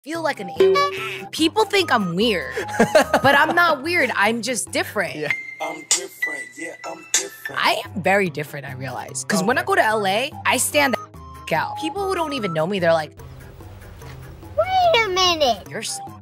feel like an alien. People think I'm weird, but I'm not weird. I'm just different. Yeah. I'm different, yeah, I'm different. I am very different, I realize. Because when I go to LA, I stand the out. People who don't even know me, they're like, Wait a minute. you're so